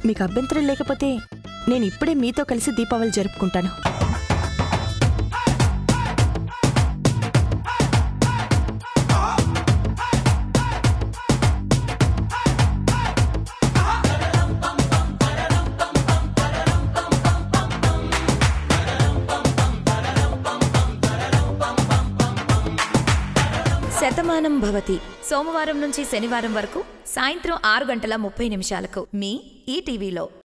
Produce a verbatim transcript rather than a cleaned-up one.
మీకు అభ్యంతరం లేకపోతే నేను ఇప్పుడే మీతో కలిసి దీపావళి జరుపుకుంటాను. శతమానం భవతి సోమవారం నుంచి శనివారం వరకు సాయంత్రం ఆరు గంటల ముప్పై నిమిషాలకు మీ ఈటీవీలో.